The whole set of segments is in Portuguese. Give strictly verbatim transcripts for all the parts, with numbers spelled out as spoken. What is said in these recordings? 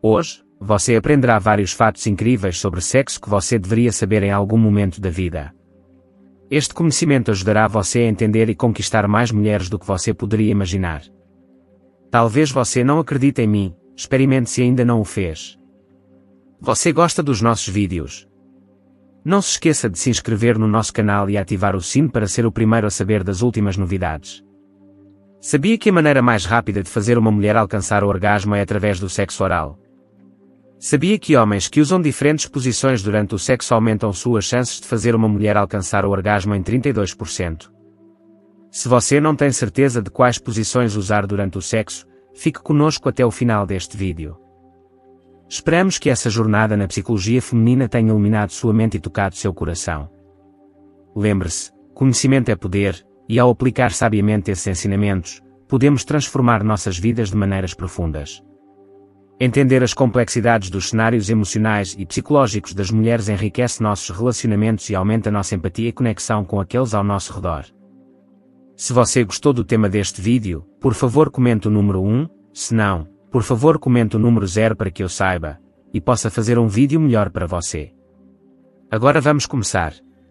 Hoje, você aprenderá vários fatos incríveis sobre sexo que você deveria saber em algum momento da vida. Este conhecimento ajudará você a entender e conquistar mais mulheres do que você poderia imaginar. Talvez você não acredite em mim, experimente se ainda não o fez. Você gosta dos nossos vídeos? Não se esqueça de se inscrever no nosso canal e ativar o sino para ser o primeiro a saber das últimas novidades. Sabia que a maneira mais rápida de fazer uma mulher alcançar o orgasmo é através do sexo oral? Sabia que homens que usam diferentes posições durante o sexo aumentam suas chances de fazer uma mulher alcançar o orgasmo em trinta e dois por cento? Se você não tem certeza de quais posições usar durante o sexo, fique conosco até o final deste vídeo. Esperamos que essa jornada na psicologia feminina tenha iluminado sua mente e tocado seu coração. Lembre-se, conhecimento é poder, e ao aplicar sabiamente esses ensinamentos, podemos transformar nossas vidas de maneiras profundas. Entender as complexidades dos cenários emocionais e psicológicos das mulheres enriquece nossos relacionamentos e aumenta nossa empatia e conexão com aqueles ao nosso redor. Se você gostou do tema deste vídeo, por favor comente o número um, se não, por favor comente o número zero para que eu saiba, e possa fazer um vídeo melhor para você. Agora vamos começar.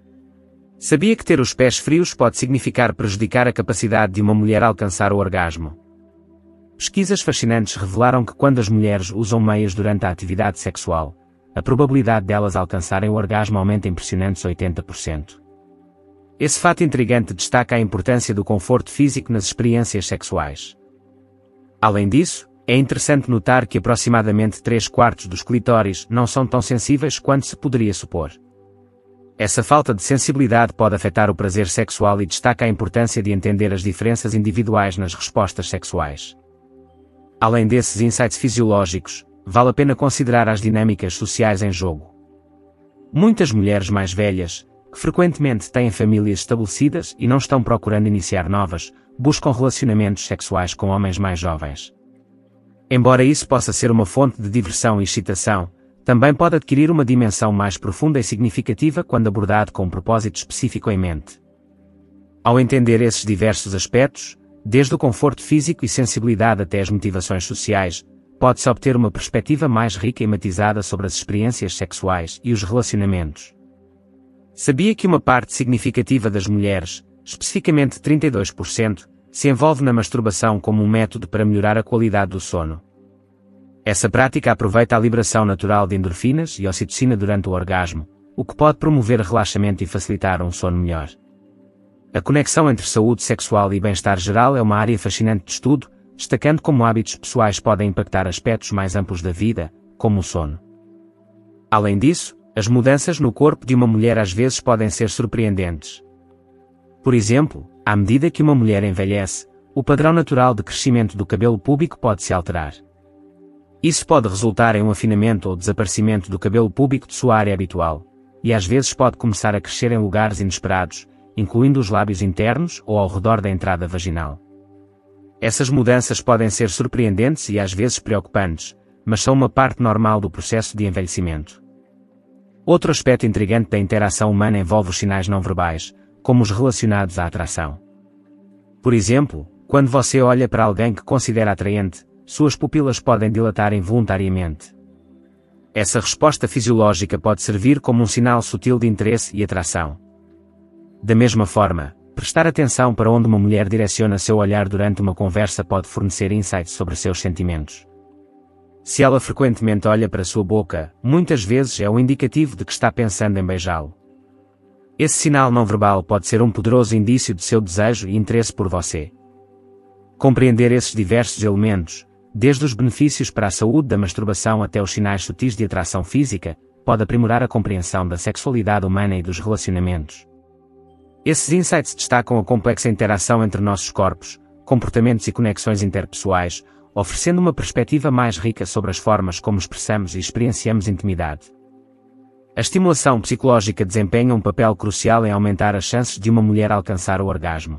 Sabia que ter os pés frios pode significar prejudicar a capacidade de uma mulher alcançar o orgasmo? Pesquisas fascinantes revelaram que quando as mulheres usam meias durante a atividade sexual, a probabilidade delas alcançarem o orgasmo aumenta impressionantes oitenta por cento. Esse fato intrigante destaca a importância do conforto físico nas experiências sexuais. Além disso, é interessante notar que aproximadamente três quartos dos clitóris não são tão sensíveis quanto se poderia supor. Essa falta de sensibilidade pode afetar o prazer sexual e destaca a importância de entender as diferenças individuais nas respostas sexuais. Além desses insights fisiológicos, vale a pena considerar as dinâmicas sociais em jogo. Muitas mulheres mais velhas, que frequentemente têm famílias estabelecidas e não estão procurando iniciar novas, buscam relacionamentos sexuais com homens mais jovens. Embora isso possa ser uma fonte de diversão e excitação, também pode adquirir uma dimensão mais profunda e significativa quando abordado com um propósito específico em mente. Ao entender esses diversos aspectos, desde o conforto físico e sensibilidade até as motivações sociais, pode-se obter uma perspectiva mais rica e matizada sobre as experiências sexuais e os relacionamentos. Sabia que uma parte significativa das mulheres, especificamente trinta e dois por cento, se envolve na masturbação como um método para melhorar a qualidade do sono? Essa prática aproveita a liberação natural de endorfinas e ocitocina durante o orgasmo, o que pode promover relaxamento e facilitar um sono melhor. A conexão entre saúde sexual e bem-estar geral é uma área fascinante de estudo, destacando como hábitos pessoais podem impactar aspectos mais amplos da vida, como o sono. Além disso, as mudanças no corpo de uma mulher às vezes podem ser surpreendentes. Por exemplo, à medida que uma mulher envelhece, o padrão natural de crescimento do cabelo púbico pode se alterar. Isso pode resultar em um afinamento ou desaparecimento do cabelo púbico de sua área habitual, e às vezes pode começar a crescer em lugares inesperados, incluindo os lábios internos ou ao redor da entrada vaginal. Essas mudanças podem ser surpreendentes e às vezes preocupantes, mas são uma parte normal do processo de envelhecimento. Outro aspecto intrigante da interação humana envolve os sinais não verbais, como os relacionados à atração. Por exemplo, quando você olha para alguém que considera atraente, suas pupilas podem dilatar involuntariamente. Essa resposta fisiológica pode servir como um sinal sutil de interesse e atração. Da mesma forma, prestar atenção para onde uma mulher direciona seu olhar durante uma conversa pode fornecer insights sobre seus sentimentos. Se ela frequentemente olha para sua boca, muitas vezes é um indicativo de que está pensando em beijá-lo. Esse sinal não verbal pode ser um poderoso indício de seu desejo e interesse por você. Compreender esses diversos elementos, desde os benefícios para a saúde da masturbação até os sinais sutis de atração física, pode aprimorar a compreensão da sexualidade humana e dos relacionamentos. Esses insights destacam a complexa interação entre nossos corpos, comportamentos e conexões interpessoais, oferecendo uma perspectiva mais rica sobre as formas como expressamos e experienciamos intimidade. A estimulação psicológica desempenha um papel crucial em aumentar as chances de uma mulher alcançar o orgasmo.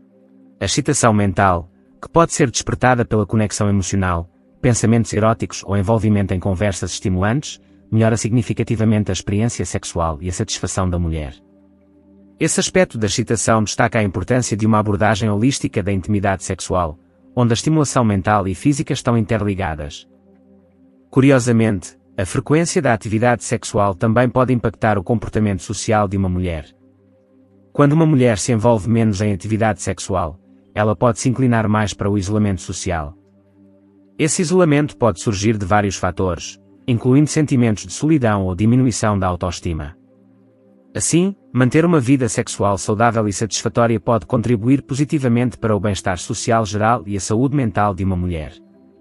A excitação mental, que pode ser despertada pela conexão emocional, pensamentos eróticos ou envolvimento em conversas estimulantes, melhora significativamente a experiência sexual e a satisfação da mulher. Esse aspecto da excitação destaca a importância de uma abordagem holística da intimidade sexual, onde a estimulação mental e física estão interligadas. Curiosamente, a frequência da atividade sexual também pode impactar o comportamento social de uma mulher. Quando uma mulher se envolve menos em atividade sexual, ela pode se inclinar mais para o isolamento social. Esse isolamento pode surgir de vários fatores, incluindo sentimentos de solidão ou diminuição da autoestima. Assim, manter uma vida sexual saudável e satisfatória pode contribuir positivamente para o bem-estar social geral e a saúde mental de uma mulher.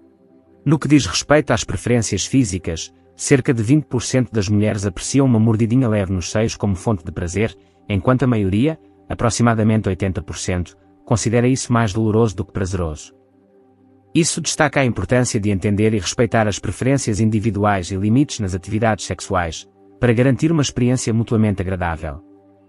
No que diz respeito às preferências físicas, cerca de vinte por cento das mulheres apreciam uma mordidinha leve nos seios como fonte de prazer, enquanto a maioria, aproximadamente oitenta por cento, considera isso mais doloroso do que prazeroso. Isso destaca a importância de entender e respeitar as preferências individuais e limites nas atividades sexuais, para garantir uma experiência mutuamente agradável.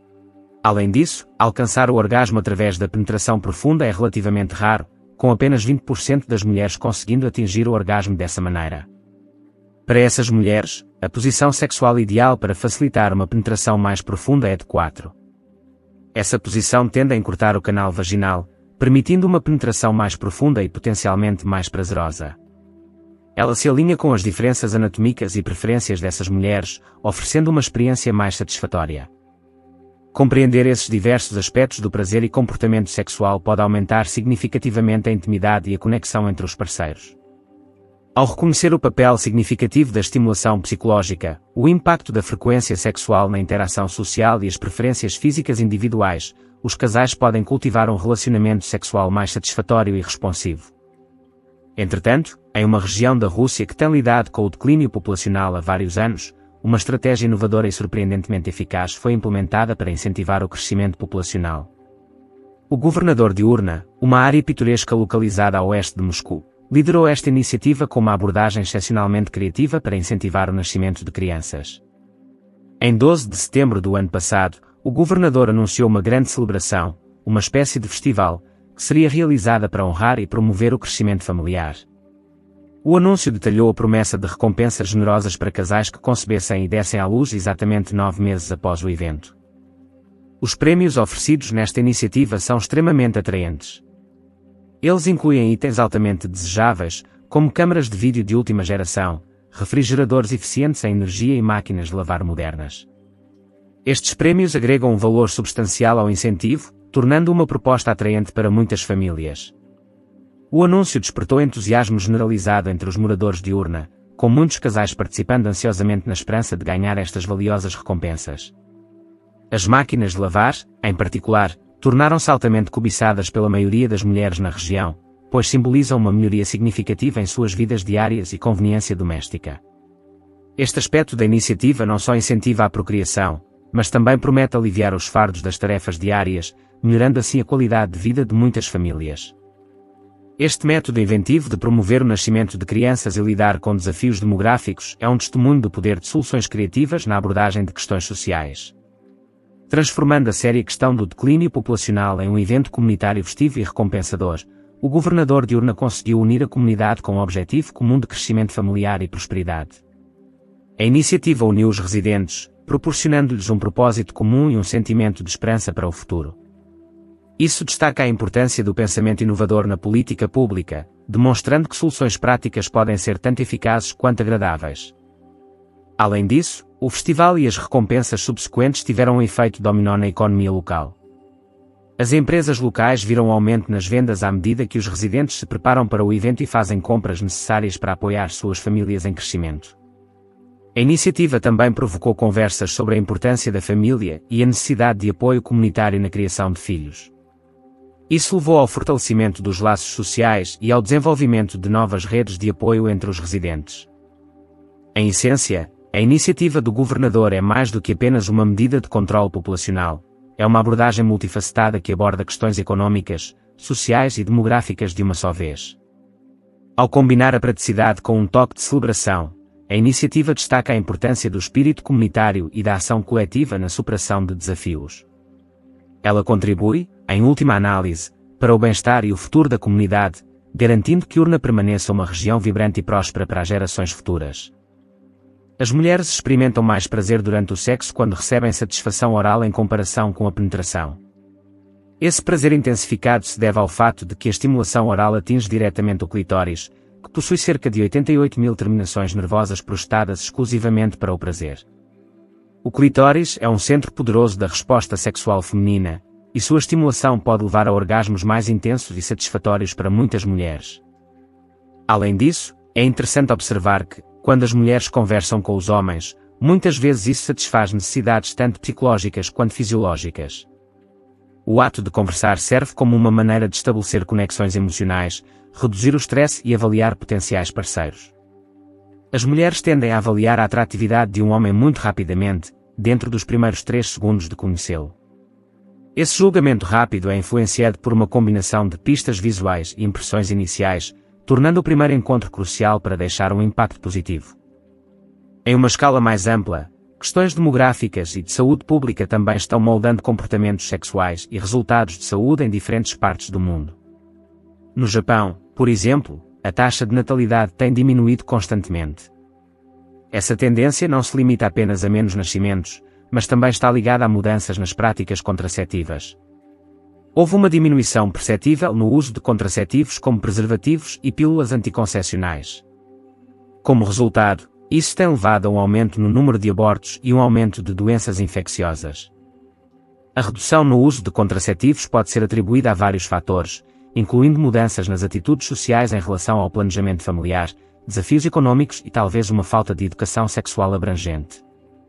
Além disso, alcançar o orgasmo através da penetração profunda é relativamente raro, com apenas vinte por cento das mulheres conseguindo atingir o orgasmo dessa maneira. Para essas mulheres, a posição sexual ideal para facilitar uma penetração mais profunda é de quatro. Essa posição tende a encurtar o canal vaginal, permitindo uma penetração mais profunda e potencialmente mais prazerosa. Ela se alinha com as diferenças anatómicas e preferências dessas mulheres, oferecendo uma experiência mais satisfatória. Compreender esses diversos aspectos do prazer e comportamento sexual pode aumentar significativamente a intimidade e a conexão entre os parceiros. Ao reconhecer o papel significativo da estimulação psicológica, o impacto da frequência sexual na interação social e as preferências físicas individuais, os casais podem cultivar um relacionamento sexual mais satisfatório e responsivo. Entretanto, em uma região da Rússia que tem lidado com o declínio populacional há vários anos, uma estratégia inovadora e surpreendentemente eficaz foi implementada para incentivar o crescimento populacional. O governador de Urna, uma área pitoresca localizada a oeste de Moscou, liderou esta iniciativa com uma abordagem excepcionalmente criativa para incentivar o nascimento de crianças. Em doze de setembro do ano passado, o governador anunciou uma grande celebração, uma espécie de festival, que seria realizada para honrar e promover o crescimento familiar. O anúncio detalhou a promessa de recompensas generosas para casais que concebessem e dessem à luz exatamente nove meses após o evento. Os prêmios oferecidos nesta iniciativa são extremamente atraentes. Eles incluem itens altamente desejáveis, como câmaras de vídeo de última geração, refrigeradores eficientes em energia e máquinas de lavar modernas. Estes prêmios agregam um valor substancial ao incentivo, tornando uma proposta atraente para muitas famílias. O anúncio despertou entusiasmo generalizado entre os moradores de Urna, com muitos casais participando ansiosamente na esperança de ganhar estas valiosas recompensas. As máquinas de lavar, em particular, tornaram-se altamente cobiçadas pela maioria das mulheres na região, pois simbolizam uma melhoria significativa em suas vidas diárias e conveniência doméstica. Este aspecto da iniciativa não só incentiva a procriação, mas também promete aliviar os fardos das tarefas diárias, melhorando assim a qualidade de vida de muitas famílias. Este método inventivo de promover o nascimento de crianças e lidar com desafios demográficos é um testemunho do poder de soluções criativas na abordagem de questões sociais. Transformando a séria questão do declínio populacional em um evento comunitário festivo e recompensador, o governador de Urna conseguiu unir a comunidade com um objetivo comum de crescimento familiar e prosperidade. A iniciativa uniu os residentes, proporcionando-lhes um propósito comum e um sentimento de esperança para o futuro. Isso destaca a importância do pensamento inovador na política pública, demonstrando que soluções práticas podem ser tanto eficazes quanto agradáveis. Além disso, o festival e as recompensas subsequentes tiveram um efeito dominó na economia local. As empresas locais viram um aumento nas vendas à medida que os residentes se preparam para o evento e fazem compras necessárias para apoiar suas famílias em crescimento. A iniciativa também provocou conversas sobre a importância da família e a necessidade de apoio comunitário na criação de filhos. Isso levou ao fortalecimento dos laços sociais e ao desenvolvimento de novas redes de apoio entre os residentes. Em essência, a iniciativa do governador é mais do que apenas uma medida de controle populacional, é uma abordagem multifacetada que aborda questões econômicas, sociais e demográficas de uma só vez. Ao combinar a praticidade com um toque de celebração, a iniciativa destaca a importância do espírito comunitário e da ação coletiva na superação de desafios. Ela contribui, em última análise, para o bem-estar e o futuro da comunidade, garantindo que Urna permaneça uma região vibrante e próspera para as gerações futuras. As mulheres experimentam mais prazer durante o sexo quando recebem satisfação oral em comparação com a penetração. Esse prazer intensificado se deve ao fato de que a estimulação oral atinge diretamente o clitóris, que possui cerca de oitenta e oito mil terminações nervosas projetadas exclusivamente para o prazer. O clítoris é um centro poderoso da resposta sexual feminina, e sua estimulação pode levar a orgasmos mais intensos e satisfatórios para muitas mulheres. Além disso, é interessante observar que, quando as mulheres conversam com os homens, muitas vezes isso satisfaz necessidades tanto psicológicas quanto fisiológicas. O ato de conversar serve como uma maneira de estabelecer conexões emocionais, reduzir o stress e avaliar potenciais parceiros. As mulheres tendem a avaliar a atratividade de um homem muito rapidamente, dentro dos primeiros três segundos de conhecê-lo. Esse julgamento rápido é influenciado por uma combinação de pistas visuais e impressões iniciais, tornando o primeiro encontro crucial para deixar um impacto positivo. Em uma escala mais ampla, questões demográficas e de saúde pública também estão moldando comportamentos sexuais e resultados de saúde em diferentes partes do mundo. No Japão, por exemplo, a taxa de natalidade tem diminuído constantemente. Essa tendência não se limita apenas a menos nascimentos, mas também está ligada a mudanças nas práticas contraceptivas. Houve uma diminuição perceptível no uso de contraceptivos como preservativos e pílulas anticoncepcionais. Como resultado, isso tem levado a um aumento no número de abortos e um aumento de doenças infecciosas. A redução no uso de contraceptivos pode ser atribuída a vários fatores, incluindo mudanças nas atitudes sociais em relação ao planejamento familiar, desafios econômicos e talvez uma falta de educação sexual abrangente.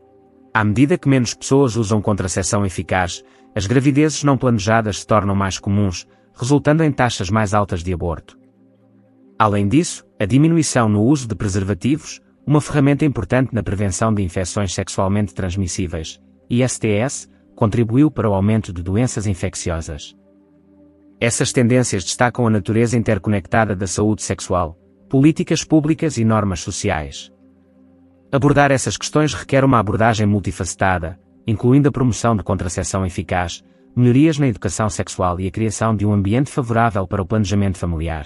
À medida que menos pessoas usam contracepção eficaz, as gravidezes não planejadas se tornam mais comuns, resultando em taxas mais altas de aborto. Além disso, a diminuição no uso de preservativos, uma ferramenta importante na prevenção de infecções sexualmente transmissíveis, I S T S, contribuiu para o aumento de doenças infecciosas. Essas tendências destacam a natureza interconectada da saúde sexual, políticas públicas e normas sociais. Abordar essas questões requer uma abordagem multifacetada, incluindo a promoção de contracepção eficaz, melhorias na educação sexual e a criação de um ambiente favorável para o planejamento familiar.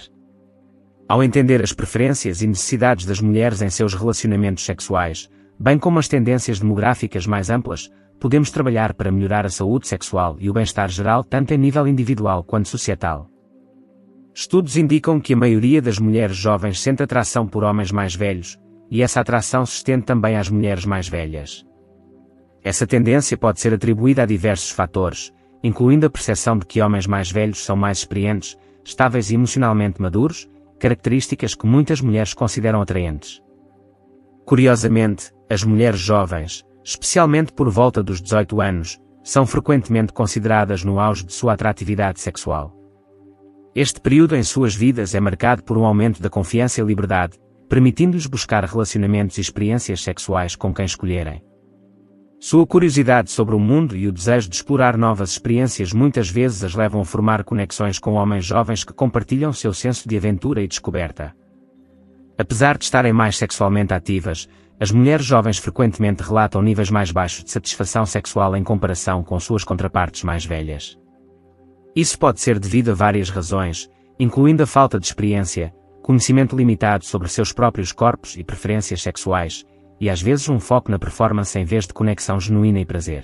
Ao entender as preferências e necessidades das mulheres em seus relacionamentos sexuais, bem como as tendências demográficas mais amplas, podemos trabalhar para melhorar a saúde sexual e o bem-estar geral tanto em nível individual quanto societal. Estudos indicam que a maioria das mulheres jovens sente atração por homens mais velhos, e essa atração se estende também às mulheres mais velhas. Essa tendência pode ser atribuída a diversos fatores, incluindo a percepção de que homens mais velhos são mais experientes, estáveis e emocionalmente maduros, características que muitas mulheres consideram atraentes. Curiosamente, as mulheres jovens, especialmente por volta dos dezoito anos, são frequentemente consideradas no auge de sua atratividade sexual. Este período em suas vidas é marcado por um aumento da confiança e liberdade, permitindo-lhes buscar relacionamentos e experiências sexuais com quem escolherem. Sua curiosidade sobre o mundo e o desejo de explorar novas experiências muitas vezes as levam a formar conexões com homens jovens que compartilham seu senso de aventura e descoberta. Apesar de estarem mais sexualmente ativas, as mulheres jovens frequentemente relatam níveis mais baixos de satisfação sexual em comparação com suas contrapartes mais velhas. Isso pode ser devido a várias razões, incluindo a falta de experiência, conhecimento limitado sobre seus próprios corpos e preferências sexuais, e às vezes um foco na performance em vez de conexão genuína e prazer.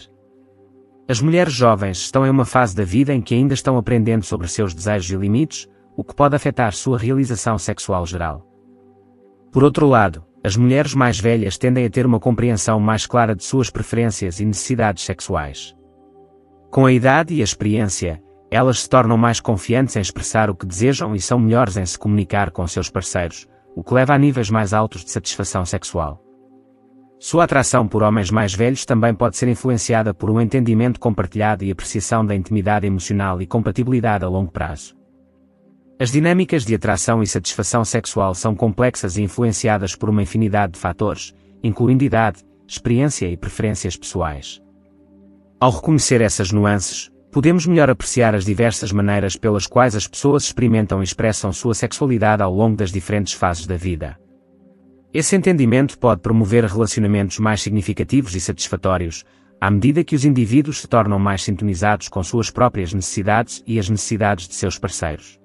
As mulheres jovens estão em uma fase da vida em que ainda estão aprendendo sobre seus desejos e limites, o que pode afetar sua realização sexual geral. Por outro lado, as mulheres mais velhas tendem a ter uma compreensão mais clara de suas preferências e necessidades sexuais. Com a idade e a experiência, elas se tornam mais confiantes em expressar o que desejam e são melhores em se comunicar com seus parceiros, o que leva a níveis mais altos de satisfação sexual. Sua atração por homens mais velhos também pode ser influenciada por um entendimento compartilhado e apreciação da intimidade emocional e compatibilidade a longo prazo. As dinâmicas de atração e satisfação sexual são complexas e influenciadas por uma infinidade de fatores, incluindo idade, experiência e preferências pessoais. Ao reconhecer essas nuances, podemos melhor apreciar as diversas maneiras pelas quais as pessoas experimentam e expressam sua sexualidade ao longo das diferentes fases da vida. Esse entendimento pode promover relacionamentos mais significativos e satisfatórios, à medida que os indivíduos se tornam mais sintonizados com suas próprias necessidades e as necessidades de seus parceiros.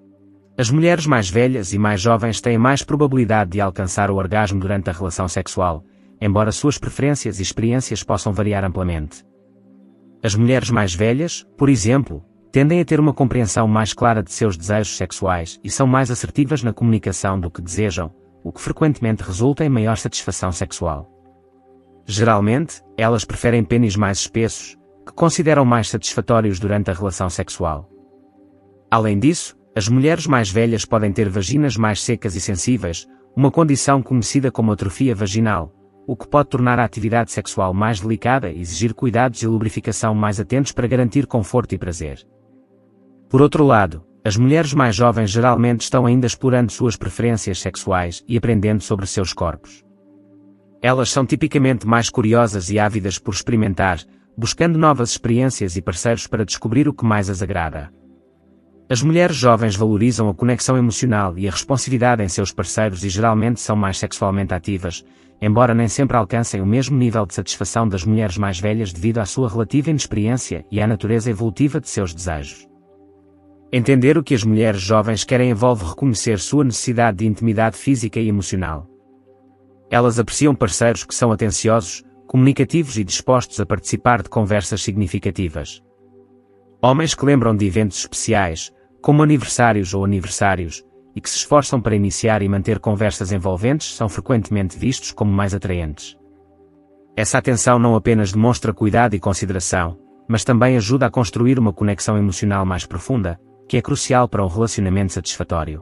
As mulheres mais velhas e mais jovens têm mais probabilidade de alcançar o orgasmo durante a relação sexual, embora suas preferências e experiências possam variar amplamente. As mulheres mais velhas, por exemplo, tendem a ter uma compreensão mais clara de seus desejos sexuais e são mais assertivas na comunicação do que desejam, o que frequentemente resulta em maior satisfação sexual. Geralmente, elas preferem pênis mais espessos, que consideram mais satisfatórios durante a relação sexual. Além disso, as mulheres mais velhas podem ter vaginas mais secas e sensíveis, uma condição conhecida como atrofia vaginal, o que pode tornar a atividade sexual mais delicada e exigir cuidados e lubrificação mais atentos para garantir conforto e prazer. Por outro lado, as mulheres mais jovens geralmente estão ainda explorando suas preferências sexuais e aprendendo sobre seus corpos. Elas são tipicamente mais curiosas e ávidas por experimentar, buscando novas experiências e parceiros para descobrir o que mais as agrada. As mulheres jovens valorizam a conexão emocional e a responsividade em seus parceiros e geralmente são mais sexualmente ativas, embora nem sempre alcancem o mesmo nível de satisfação das mulheres mais velhas devido à sua relativa inexperiência e à natureza evolutiva de seus desejos. Entender o que as mulheres jovens querem envolve reconhecer sua necessidade de intimidade física e emocional. Elas apreciam parceiros que são atenciosos, comunicativos e dispostos a participar de conversas significativas. Homens que lembram de eventos especiais, como aniversários ou aniversários, e que se esforçam para iniciar e manter conversas envolventes são frequentemente vistos como mais atraentes. Essa atenção não apenas demonstra cuidado e consideração, mas também ajuda a construir uma conexão emocional mais profunda, que é crucial para um relacionamento satisfatório.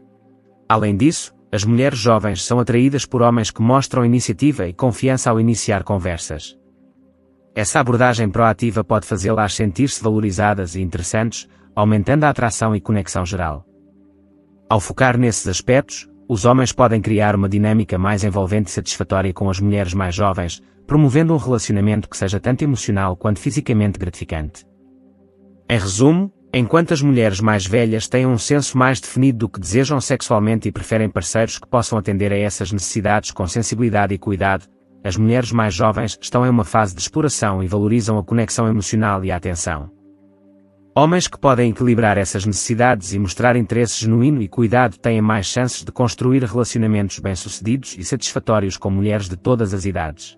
Além disso, as mulheres jovens são atraídas por homens que mostram iniciativa e confiança ao iniciar conversas. Essa abordagem proativa pode fazê-las sentir-se valorizadas e interessantes, aumentando a atração e conexão geral. Ao focar nesses aspectos, os homens podem criar uma dinâmica mais envolvente e satisfatória com as mulheres mais jovens, promovendo um relacionamento que seja tanto emocional quanto fisicamente gratificante. Em resumo, enquanto as mulheres mais velhas têm um senso mais definido do que desejam sexualmente e preferem parceiros que possam atender a essas necessidades com sensibilidade e cuidado, as mulheres mais jovens estão em uma fase de exploração e valorizam a conexão emocional e a atenção. Homens que podem equilibrar essas necessidades e mostrar interesse genuíno e cuidado têm mais chances de construir relacionamentos bem-sucedidos e satisfatórios com mulheres de todas as idades.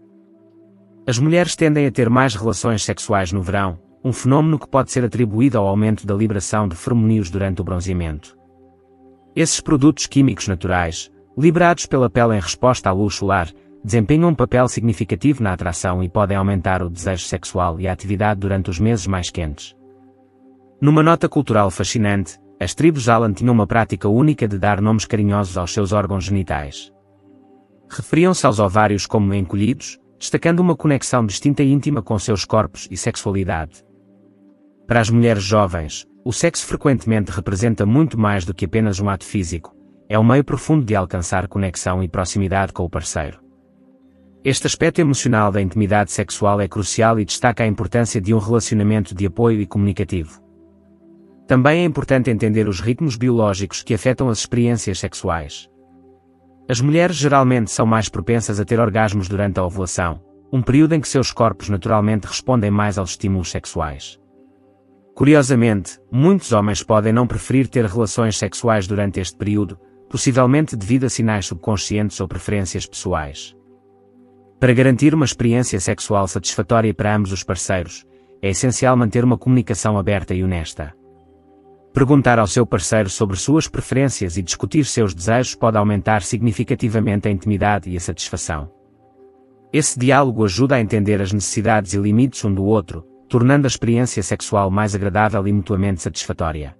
As mulheres tendem a ter mais relações sexuais no verão, um fenómeno que pode ser atribuído ao aumento da liberação de feromônios durante o bronzeamento. Esses produtos químicos naturais, liberados pela pele em resposta à luz solar, desempenham um papel significativo na atração e podem aumentar o desejo sexual e a atividade durante os meses mais quentes. Numa nota cultural fascinante, as tribos Alan tinham uma prática única de dar nomes carinhosos aos seus órgãos genitais. Referiam-se aos ovários como encolhidos, destacando uma conexão distinta e íntima com seus corpos e sexualidade. Para as mulheres jovens, o sexo frequentemente representa muito mais do que apenas um ato físico, é um meio profundo de alcançar conexão e proximidade com o parceiro. Este aspecto emocional da intimidade sexual é crucial e destaca a importância de um relacionamento de apoio e comunicativo. Também é importante entender os ritmos biológicos que afetam as experiências sexuais. As mulheres geralmente são mais propensas a ter orgasmos durante a ovulação, um período em que seus corpos naturalmente respondem mais aos estímulos sexuais. Curiosamente, muitos homens podem não preferir ter relações sexuais durante este período, possivelmente devido a sinais subconscientes ou preferências pessoais. Para garantir uma experiência sexual satisfatória para ambos os parceiros, é essencial manter uma comunicação aberta e honesta. Perguntar ao seu parceiro sobre suas preferências e discutir seus desejos pode aumentar significativamente a intimidade e a satisfação. Esse diálogo ajuda a entender as necessidades e limites um do outro, tornando a experiência sexual mais agradável e mutuamente satisfatória.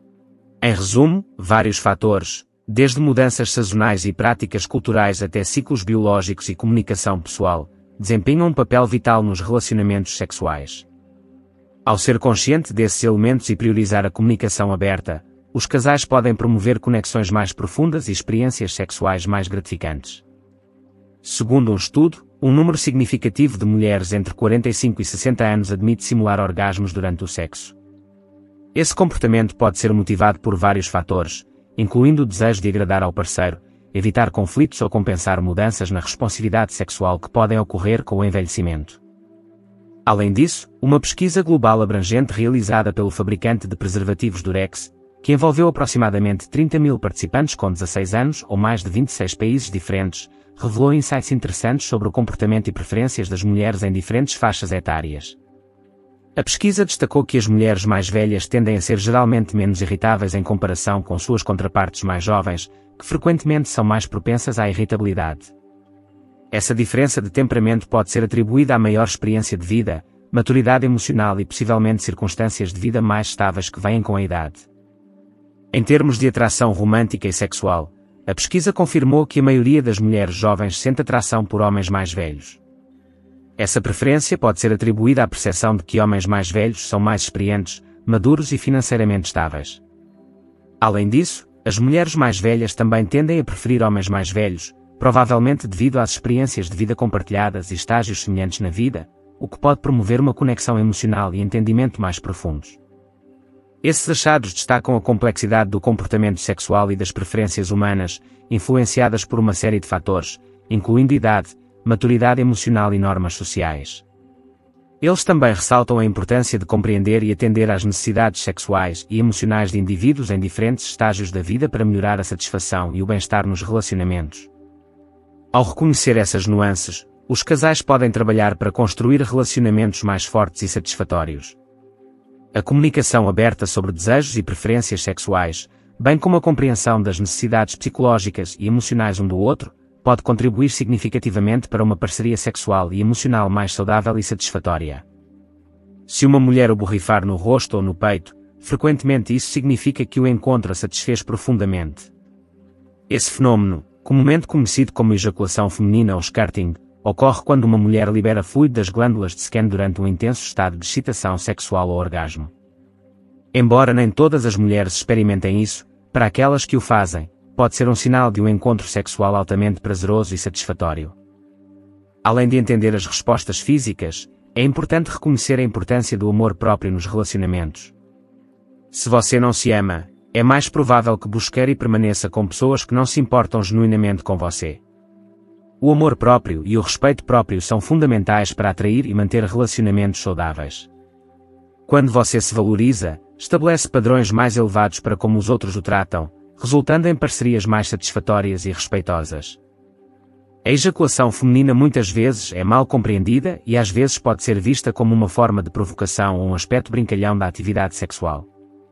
Em resumo, vários fatores, desde mudanças sazonais e práticas culturais até ciclos biológicos e comunicação pessoal, desempenham um papel vital nos relacionamentos sexuais. Ao ser consciente desses elementos e priorizar a comunicação aberta, os casais podem promover conexões mais profundas e experiências sexuais mais gratificantes. Segundo um estudo, um número significativo de mulheres entre quarenta e cinco e sessenta anos admite simular orgasmos durante o sexo. Esse comportamento pode ser motivado por vários fatores, incluindo o desejo de agradar ao parceiro, evitar conflitos ou compensar mudanças na responsividade sexual que podem ocorrer com o envelhecimento. Além disso, uma pesquisa global abrangente realizada pelo fabricante de preservativos Durex, que envolveu aproximadamente trinta mil participantes com dezasseis anos ou mais de vinte e seis países diferentes, revelou insights interessantes sobre o comportamento e preferências das mulheres em diferentes faixas etárias. A pesquisa destacou que as mulheres mais velhas tendem a ser geralmente menos irritáveis em comparação com suas contrapartes mais jovens, que frequentemente são mais propensas à irritabilidade. Essa diferença de temperamento pode ser atribuída à maior experiência de vida, maturidade emocional e possivelmente circunstâncias de vida mais estáveis que vêm com a idade. Em termos de atração romântica e sexual, a pesquisa confirmou que a maioria das mulheres jovens sente atração por homens mais velhos. Essa preferência pode ser atribuída à percepção de que homens mais velhos são mais experientes, maduros e financeiramente estáveis. Além disso, as mulheres mais velhas também tendem a preferir homens mais velhos, provavelmente devido às experiências de vida compartilhadas e estágios semelhantes na vida, o que pode promover uma conexão emocional e entendimento mais profundos. Esses achados destacam a complexidade do comportamento sexual e das preferências humanas, influenciadas por uma série de fatores, incluindo idade, maturidade emocional e normas sociais. Eles também ressaltam a importância de compreender e atender às necessidades sexuais e emocionais de indivíduos em diferentes estágios da vida para melhorar a satisfação e o bem-estar nos relacionamentos. Ao reconhecer essas nuances, os casais podem trabalhar para construir relacionamentos mais fortes e satisfatórios. A comunicação aberta sobre desejos e preferências sexuais, bem como a compreensão das necessidades psicológicas e emocionais um do outro, pode contribuir significativamente para uma parceria sexual e emocional mais saudável e satisfatória. Se uma mulher o borrifar no rosto ou no peito, frequentemente isso significa que o encontro a satisfez profundamente. Esse fenômeno, comumente conhecido como ejaculação feminina ou squirting, ocorre quando uma mulher libera fluido das glândulas de Skene durante um intenso estado de excitação sexual ou orgasmo. Embora nem todas as mulheres experimentem isso, para aquelas que o fazem, pode ser um sinal de um encontro sexual altamente prazeroso e satisfatório. Além de entender as respostas físicas, é importante reconhecer a importância do amor próprio nos relacionamentos. Se você não se ama, é mais provável que busque e permaneça com pessoas que não se importam genuinamente com você. O amor próprio e o respeito próprio são fundamentais para atrair e manter relacionamentos saudáveis. Quando você se valoriza, estabelece padrões mais elevados para como os outros o tratam, resultando em parcerias mais satisfatórias e respeitosas. A ejaculação feminina muitas vezes é mal compreendida e às vezes pode ser vista como uma forma de provocação ou um aspecto brincalhão da atividade sexual.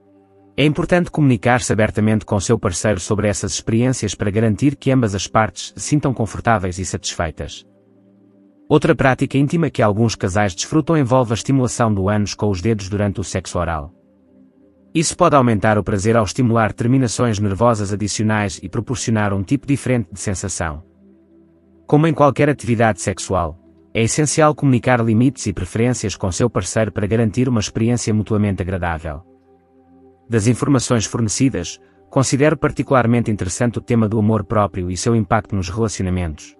É importante comunicar-se abertamente com seu parceiro sobre essas experiências para garantir que ambas as partes se sintam confortáveis e satisfeitas. Outra prática íntima que alguns casais desfrutam envolve a estimulação do ânus com os dedos durante o sexo oral. Isso pode aumentar o prazer ao estimular terminações nervosas adicionais e proporcionar um tipo diferente de sensação. Como em qualquer atividade sexual, é essencial comunicar limites e preferências com seu parceiro para garantir uma experiência mutuamente agradável. Das informações fornecidas, considero particularmente interessante o tema do amor próprio e seu impacto nos relacionamentos.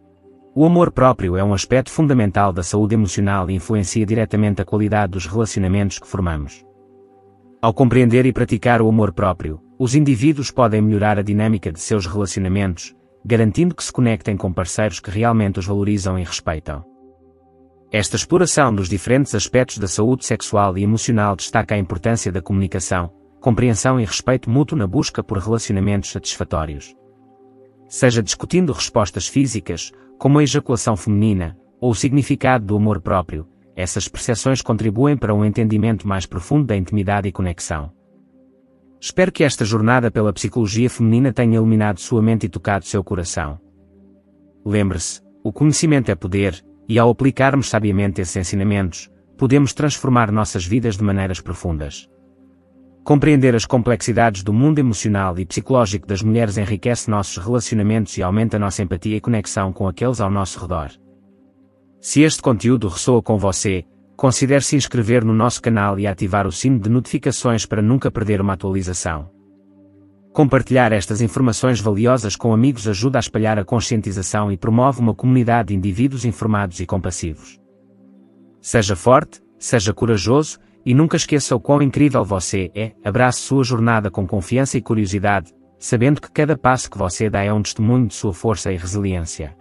O amor próprio é um aspecto fundamental da saúde emocional e influencia diretamente a qualidade dos relacionamentos que formamos. Ao compreender e praticar o amor próprio, os indivíduos podem melhorar a dinâmica de seus relacionamentos, garantindo que se conectem com parceiros que realmente os valorizam e respeitam. Esta exploração dos diferentes aspectos da saúde sexual e emocional destaca a importância da comunicação, compreensão e respeito mútuo na busca por relacionamentos satisfatórios. Seja discutindo respostas físicas, como a ejaculação feminina, ou o significado do amor próprio, essas percepções contribuem para um entendimento mais profundo da intimidade e conexão. Espero que esta jornada pela psicologia feminina tenha iluminado sua mente e tocado seu coração. Lembre-se, o conhecimento é poder, e ao aplicarmos sabiamente esses ensinamentos, podemos transformar nossas vidas de maneiras profundas. Compreender as complexidades do mundo emocional e psicológico das mulheres enriquece nossos relacionamentos e aumenta nossa empatia e conexão com aqueles ao nosso redor. Se este conteúdo ressoa com você, considere se inscrever no nosso canal e ativar o sino de notificações para nunca perder uma atualização. Compartilhar estas informações valiosas com amigos ajuda a espalhar a conscientização e promove uma comunidade de indivíduos informados e compassivos. Seja forte, seja corajoso, e nunca esqueça o quão incrível você é. Abrace sua jornada com confiança e curiosidade, sabendo que cada passo que você dá é um testemunho de sua força e resiliência.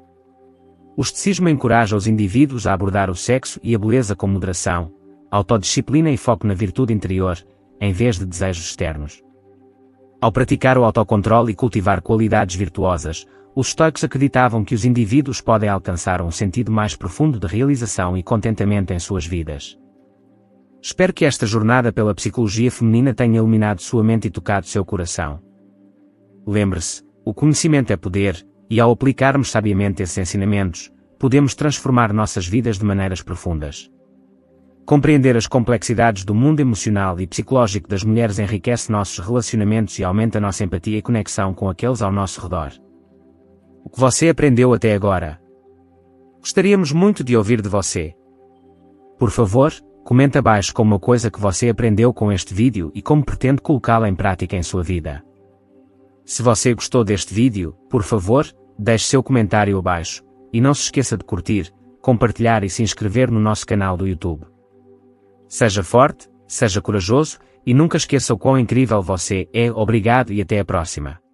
O estoicismo encoraja os indivíduos a abordar o sexo e a beleza com moderação, autodisciplina e foco na virtude interior, em vez de desejos externos. Ao praticar o autocontrole e cultivar qualidades virtuosas, os estoicos acreditavam que os indivíduos podem alcançar um sentido mais profundo de realização e contentamento em suas vidas. Espero que esta jornada pela psicologia feminina tenha iluminado sua mente e tocado seu coração. Lembre-se, o conhecimento é poder, e ao aplicarmos sabiamente esses ensinamentos, podemos transformar nossas vidas de maneiras profundas. Compreender as complexidades do mundo emocional e psicológico das mulheres enriquece nossos relacionamentos e aumenta nossa empatia e conexão com aqueles ao nosso redor. O que você aprendeu até agora? Gostaríamos muito de ouvir de você. Por favor, comente abaixo com uma coisa que você aprendeu com este vídeo e como pretende colocá-la em prática em sua vida. Se você gostou deste vídeo, por favor, deixe seu comentário abaixo, e não se esqueça de curtir, compartilhar e se inscrever no nosso canal do YouTube. Seja forte, seja corajoso, e nunca esqueça o quão incrível você é. Obrigado e até a próxima.